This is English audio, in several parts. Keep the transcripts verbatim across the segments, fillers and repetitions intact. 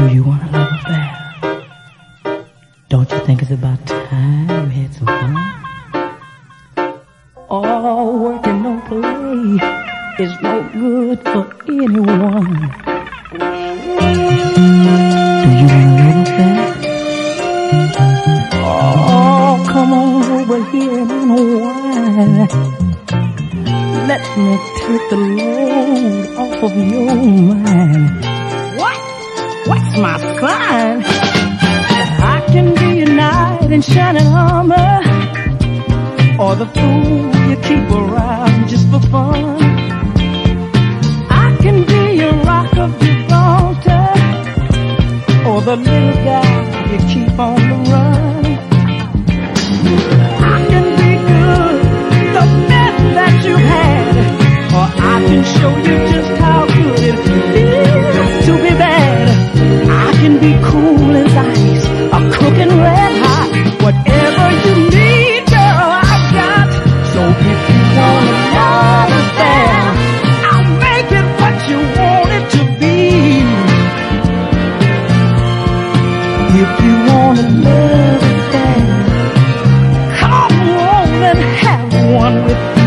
Do you want a love affair? Don't you think it's about time you had some fun? All work and no play is no good for anyone. Do you want a love affair? Oh, come on over here and unwind. Let me take the load off of your mind. What? What's my sign? I can be your knight in shining armor, or the fool you keep around just for fun. I can be your rock of Gibraltar, or the little guy you keep on the run. I can be good, the best that you had, or I can show you just how good it feels to be bad. I can be cool as ice, a cooking red hot. Whatever you need, girl, I've got. So if you want a love affair, I'll make it what you want it to be. If you want a love affair, come on and have one with me.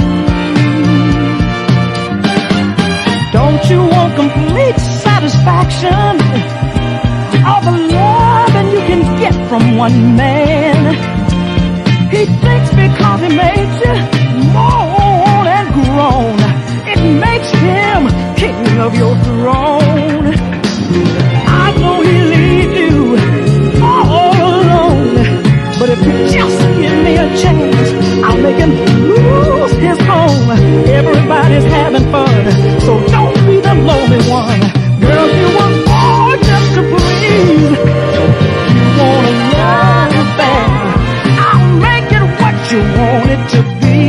Don't you want complete satisfaction? All the loving you can get from one man. He thinks because he made you moan and groan, it makes him king of your throne. I know he'll leave you all alone, but if you just give me a chance, I'll make him lose his home. Everybody's having fun, so don't be the lonely one. Girl, you were born just to please. So if you want a love affair, I'll make it what you want it to be.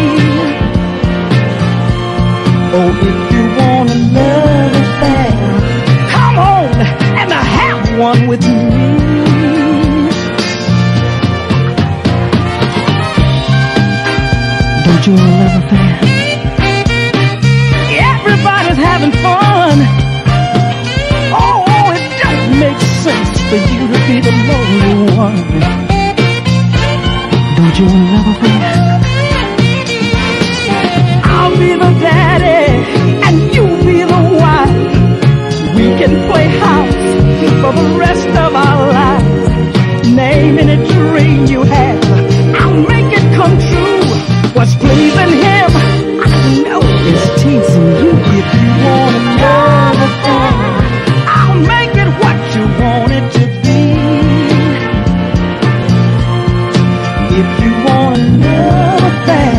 Oh, if you want a love affair, come on and have one with me. Don't you want a love affair? Everybody's having fun. Oh, it doesn't make sense for you to be the lonely one. Don't you want a love affair? I'll be the daddy and you be the wife. We can play house for the rest of our lives. Name any dream you have, I'll make it come true. What's pleasing him, I know it's teasing you. If you want a love affair, I'll make it what you want it to be. If you want a love affair,